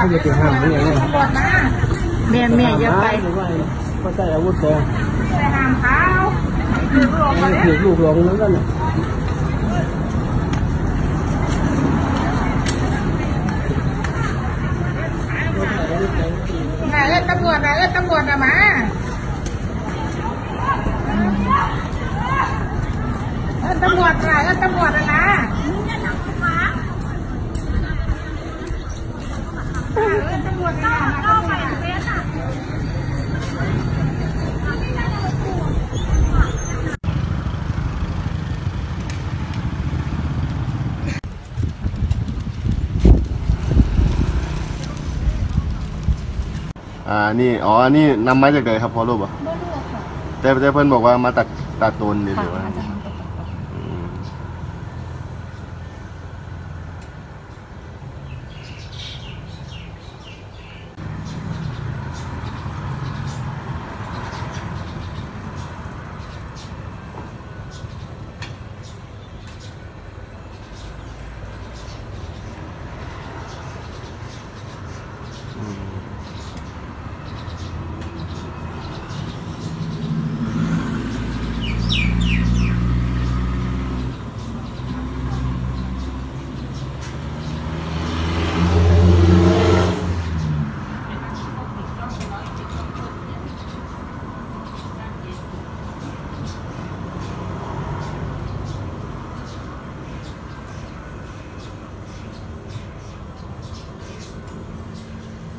เขาจะไปห้ามนี่ไงเนี่ยแม่อย่าไปก็ใช้อาวุธแรงไปห้ามเขาถือลูกลงแล้วกันเนี่ยตำรวจมาตำรวจนะนี่นำมาจากไหนครับพอรู้ป่ะแต่เพื่อนบอกว่ามาตัดตนเดี๋ยว